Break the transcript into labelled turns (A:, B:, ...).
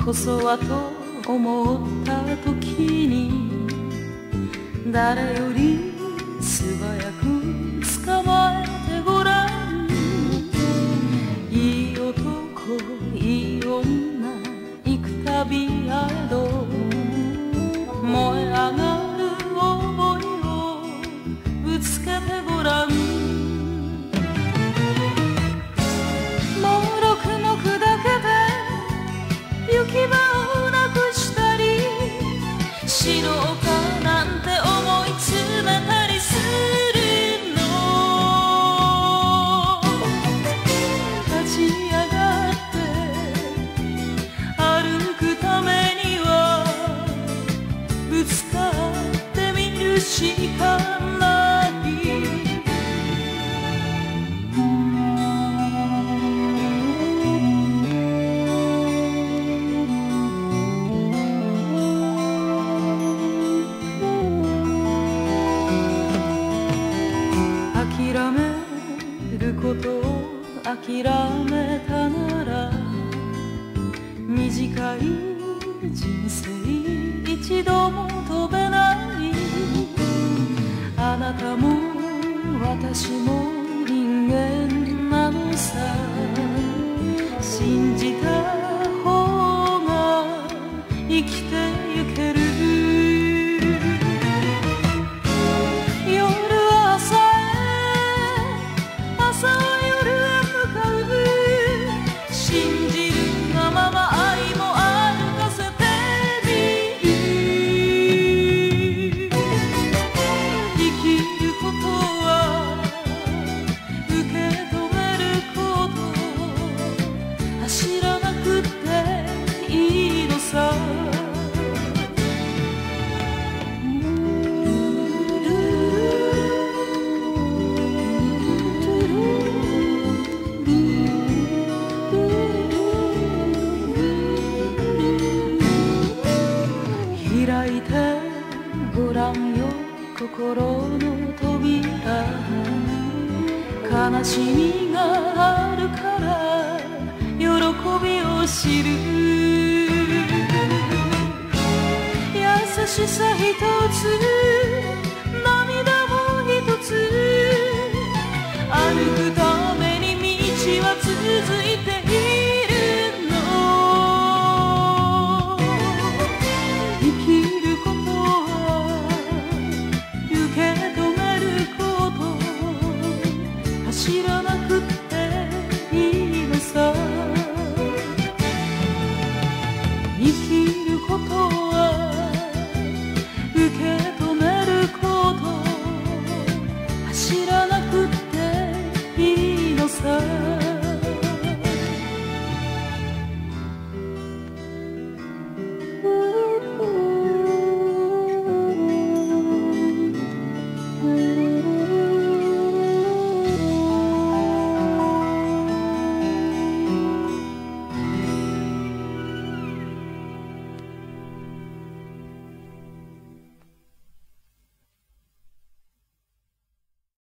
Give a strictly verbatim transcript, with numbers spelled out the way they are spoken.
A: こそはと思った時に、誰より素早く捕まえてごらん。いい男いい女幾度あれど、燃え上がる想いをぶつけてごらん。もろくも砕けて行き場をなくしたり、死のうかなんて思い詰めたりするの。立ち上がって歩くためには、ぶつかってみるしかない。諦めることを諦めたなら、短い人生一度も飛べない。あなたも私も人間なのさ。信じた方が生きてゆける。夜は朝へ、朝は夜へ向かう。信じるがまま愛も歩かせてみる。生きることは受け止めること、走らなくていいのさ。開いてごらんよ心の扉。悲しみがあるから喜びを知る。優しさひとつ涙もひとつ、歩くために道は続いているの。生きることは受け止めること、走らなくっていいのさ。生きることは受け止めること、走ら